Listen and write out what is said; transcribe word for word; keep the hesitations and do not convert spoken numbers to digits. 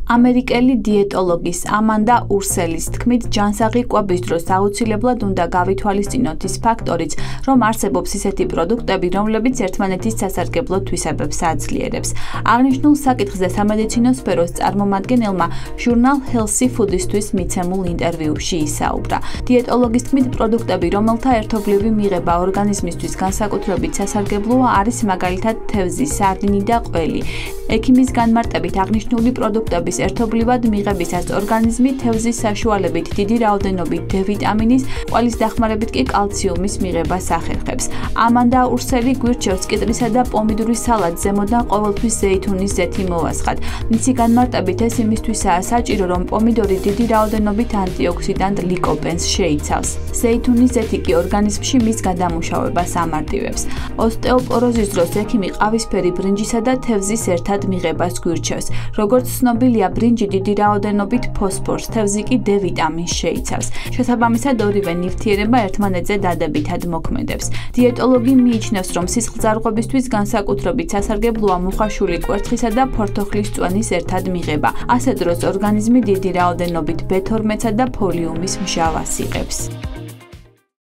ამერიკელი დიეტოლოგის ამანდა ურსელის თქმით, ჯანსაღი კვების დროს აუცილებლად უნდა გავითვალისწინოთ ის ფაქტორიც, რომ არსებობს ისეთი პროდუქტები, რომლებიც ერთმანეთის სასარგებლო თვისებებს აძლიერებს. აღნიშნულ საკითხზე სამედიცინო სფეროს წარმომადგენელმა ჟურნალ Healthy Food-ისთვის მიცემულ ინტერვიუში ისაუბრა. დიეტოლოგის თქმით, პროდუქტები, რომელთა ერთობლივი მიღება ორგანიზმისთვის განსაკუთრებით სასარგებლოა, არის მაგალითად თევზი, სარდინი და ყველი. ექიმის განმარტებით აღნიშნული პროდუქტების ერთობლივად მიღებისას ორგანიზმი თევზის საშუალებით დიდი რაოდენობით დ ვიტამინის, ყველის დახმარებით კი კალციუმის მიღებას ახერხებს. ამანდა ურსელი გვირჩევს კიტრისა და პომიდურის სალატს ზემოდან ყოველთვის ზეითუნის ზეთი მოვასხათ. მისი განმარტებით ეს იმისთვისაა საჭირო, რომ პომიდორი დიდი რაოდენობით ანტიოქსიდანტ ლიკოპენს შეიცავს. ზეითუნის ზეთი კი ორგანიზმში მის გადამუშავებას ამარტივებს. ოსტეოპოროზის დროს ექიმი ყავისფერი ბრინჯისა და თევზის ერთად მიღებას გვირჩევს. როგორც ცნობილია, ბრინჯი დიდი რაოდენობით ფოსფორს, თევზი კი დ ვიტამინს შეიცავს. შესაბამისად, ორივე ნივთიერება ერთმანეთზე დადებითად მოქმედებს. დიეტოლოგი მიიჩნევს, რომ სისხლძარღვებისთვის განსაკუთრებით სასარგებლოა მუხაშული კვერცხისა და ფორთოხლის წვენის ერთად მიღება. ასე დროს ორგანიზმი დიდი რაოდენობით ბ თორმეტსა და ფოლიუმის მჟავას იღებს.